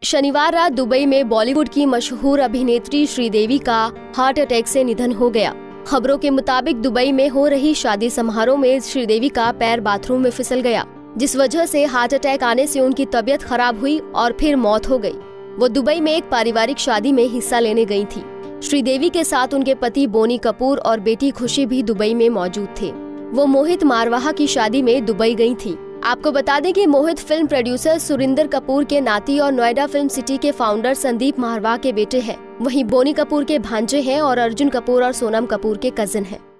शनिवार रात दुबई में बॉलीवुड की मशहूर अभिनेत्री श्रीदेवी का हार्ट अटैक से निधन हो गया। खबरों के मुताबिक दुबई में हो रही शादी समारोह में श्रीदेवी का पैर बाथरूम में फिसल गया, जिस वजह से हार्ट अटैक आने से उनकी तबीयत खराब हुई और फिर मौत हो गई। वो दुबई में एक पारिवारिक शादी में हिस्सा लेने गई थी। श्रीदेवी के साथ उनके पति बोनी कपूर और बेटी खुशी भी दुबई में मौजूद थे। वो मोहित मारवाहा की शादी में दुबई गई थी। आपको बता दें कि मोहित फिल्म प्रोड्यूसर सुरिंदर कपूर के नाती और नोएडा फिल्म सिटी के फाउंडर संदीप मारवाहा के बेटे हैं। वहीं बोनी कपूर के भांजे हैं और अर्जुन कपूर और सोनम कपूर के कजिन हैं।